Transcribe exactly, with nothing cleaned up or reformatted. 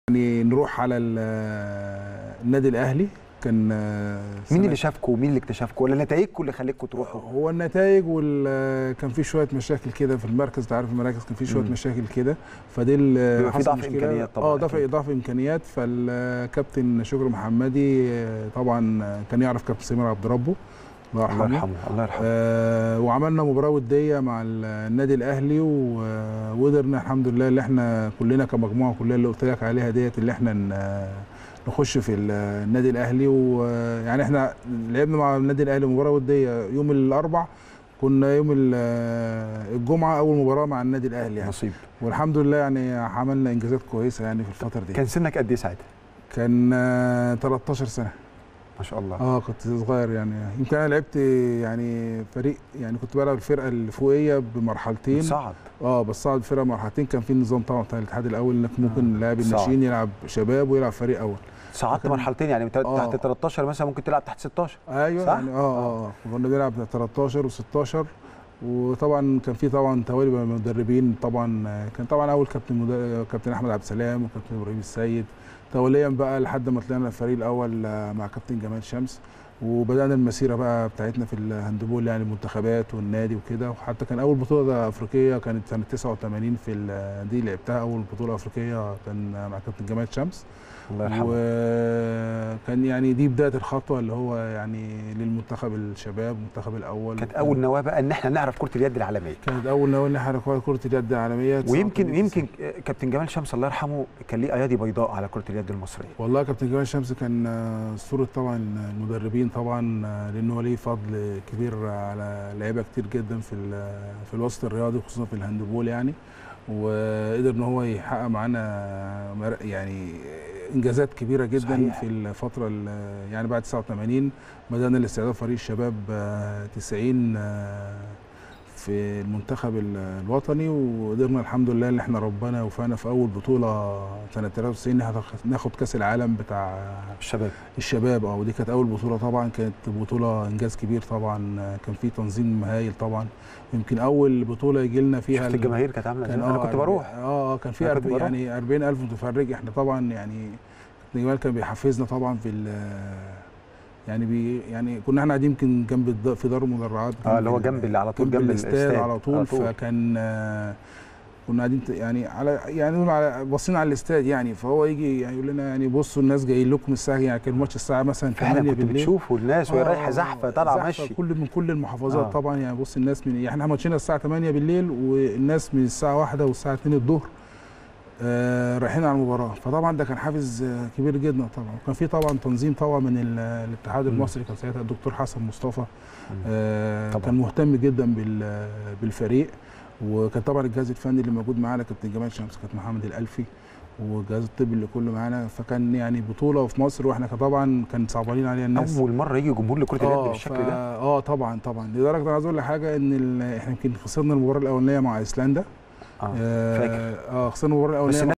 يعني نروح على النادي الاهلي. كان مين اللي شافكم ومين اللي اكتشفكم ولا نتائجكم اللي خلتكم تروحوا؟ هو النتائج وال كان في شويه مشاكل كده في المركز، انت عارف المراكز كان في شويه مم. مشاكل كده، فدي بيبقى في ضعف امكانيات طبعا. اه ضعف ضعف امكانيات. فالكابتن شكري محمدي طبعا كان يعرف كابتن سمير عبد ربه الله يرحمه الله يرحمه الله يرحمه آه وعملنا مباراه وديه مع النادي الاهلي وقدرنا الحمد لله اللي احنا كلنا كمجموعه كلها اللي قلت لك عليها ديت اللي احنا نخش في النادي الاهلي. ويعني احنا لعبنا مع النادي الاهلي مباراه وديه يوم الاربع، كنا يوم الجمعه اول مباراه مع النادي الاهلي يعني. نصيب والحمد لله يعني عملنا انجازات كويسه يعني في الفتره دي. كان سنك قد ايه ساعتها؟ كان تلتاشر سنه ما شاء الله. اه كنت صغير يعني، يمكن انا لعبت يعني فريق، يعني كنت بلعب الفرقه اللي فوقيه بمرحلتين. صعد اه بس صعد الفرقه مرحلتين. كان في نظام طبعا بتاع الاتحاد الاول انك ممكن آه. لاعب الناشئين يلعب شباب ويلعب فريق اول. صعدت مرحلتين يعني آه. تحت تلتاشر مثلا ممكن تلعب تحت ستاشر. ايوه صح؟ يعني اه اه كنا بنلعب تلتاشر و16. وطبعا كان في طبعا توالي مدربين طبعا. كان طبعا اول كابتن مدرب كابتن احمد عبد السلام وكابتن ابراهيم السيد، توليا بقى لحد ما طلعنا الفريق الاول مع كابتن جمال شمس، وبدانا المسيره بقى بتاعتنا في الهاندبول يعني المنتخبات والنادي وكده. وحتى كان اول بطوله افريقيه كانت سنه تسعة وثمانين في دي لعبتها، اول بطوله افريقيه كان مع كابتن جمال شمس الله يرحمه. وكان يعني دي بدايه الخطوه اللي هو يعني للمنتخب الشباب المنتخب الاول. كانت اول نواه بقى ان احنا نعرف كره اليد العالميه. كانت اول نواه ان احنا نعرف كره اليد العالميه. ويمكن يمكن كابتن جمال شمس الله يرحمه كان ليه ايادي بيضاء على كره اليد المصريه. والله كابتن جمال شمس كان اسطوره طبعا المدربين طبعا، لانه هو ليه فضل كبير على لعيبه كتير جدا في في الوسط الرياضي خصوصا في الهاندبول يعني. وقدر ان هو يحقق معانا يعني انجازات كبيره جدا صحيح. في الفتره يعني بعد تسعة وثمانين بدانا الاستعداد فريق الشباب تسعين في المنتخب الوطني، وقدرنا الحمد لله ان احنا ربنا وفقنا في اول بطوله سنه تلاتة وتسعين ناخد كاس العالم بتاع الشباب الشباب اه ودي كانت اول بطوله طبعا، كانت بطوله انجاز كبير طبعا. كان في تنظيم هايل طبعا، يمكن اول بطوله يجي لنا فيها شفت الجماهير كانت عامله ازاي؟ انا كنت بروح اه كان في أرب... يعني أربعين ألف متفرج. احنا طبعا يعني كابتن جمال كان بيحفزنا طبعا في يعني بي يعني كنا احنا قاعدين يمكن جنب في دار المدرعات اه اللي هو جنب اللي على طول جنب, جنب الاستاد على طول, على طول. فكان آه كنا قاعدين يعني على يعني على باصين على الاستاد يعني. فهو يجي يعني يقول لنا يعني بصوا الناس جايين لكم الساعه، يعني كان الماتش الساعه مثلا تمانية بالليل. بتشوفوا الناس وهي رايحه زحفه طالعه ماشي كل من كل المحافظات آه. طبعا يعني. بص الناس من يعني احنا ماتشنا الساعه تمانية بالليل والناس من الساعه واحدة والساعه اتنين الظهر آه رايحين على المباراه. فطبعا ده كان حافز كبير جدا طبعا. وكان في طبعا تنظيم طبعا من الاتحاد المصري، كان ساعتها الدكتور حسن مصطفى آه كان مهتم جدا بالفريق. وكان طبعا الجهاز الفني اللي موجود معانا كابتن جمال شمس، كابتن محمد الالفي، والجهاز الطبي اللي كله معانا. فكان يعني بطوله في مصر واحنا طبعا كان صعبانين عليها الناس. اول مره يجي جمهور لكره اليد بالشكل ده. اه طبعا طبعا لدرجه انا عايز اقول لك حاجه ان احنا يمكن خسرنا المباراه الاولانيه مع ايسلندا. اه فاكر اه خسرنا المباراه الاولانيه